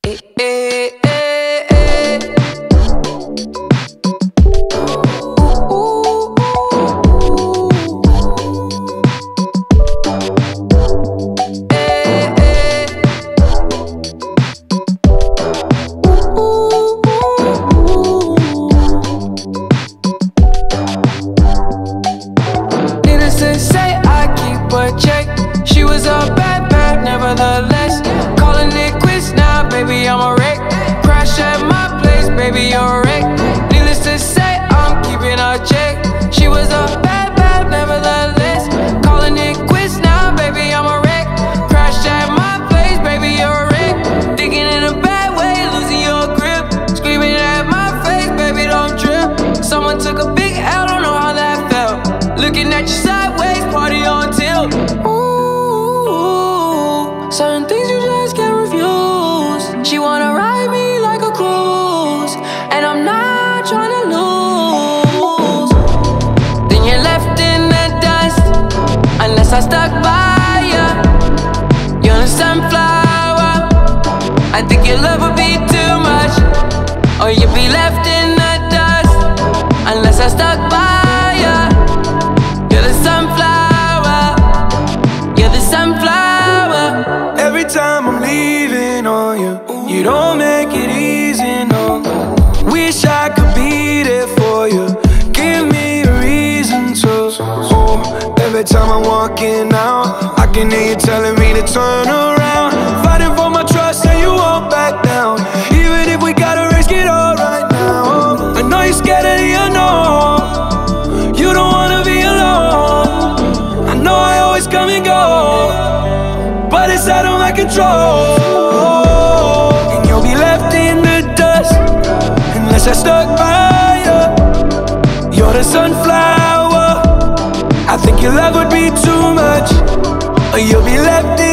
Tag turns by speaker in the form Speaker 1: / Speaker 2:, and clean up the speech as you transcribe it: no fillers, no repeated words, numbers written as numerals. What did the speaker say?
Speaker 1: She was a bad, bad, nevertheless. Calling it quits now, baby, I'm a wreck. Crash at my place, baby, you're a wreck. Needless to say, I'm keeping her check. She was a bad, bad, nevertheless. Calling it quits now, baby, I'm a wreck. Crash at my place, baby, you're a wreck. Thinking in a bad way, losing your grip. Screaming at my face, baby, don't trip. Someone took a big L, don't know how that felt. Looking at you sideways, party on tilt. Certain things you just can't refuse. She wanna ride me like a cruise, and I'm not trying to lose. Then you're left in the dust, unless I stuck by ya. You're a sunflower. I think your love would be too much, or you'd be left in the dust, unless I stuck by ya. You're the sunflower. You're the sunflower.
Speaker 2: Every time I'm leaving on you, you don't make it easy, no. Wish I could be there for you. Give me a reason to. Oh, every time I'm walking out, I can hear you telling me to turn around. Fighting for my trust and you won't back down. Even if we gotta risk it all right now. I know you're scared of the unknown. You don't wanna be alone. I know I always come and go, but it's out of my control. And you'll be left in the dust, unless I stuck by you. You're the sunflower. I think your love would be too much, or you'll be left in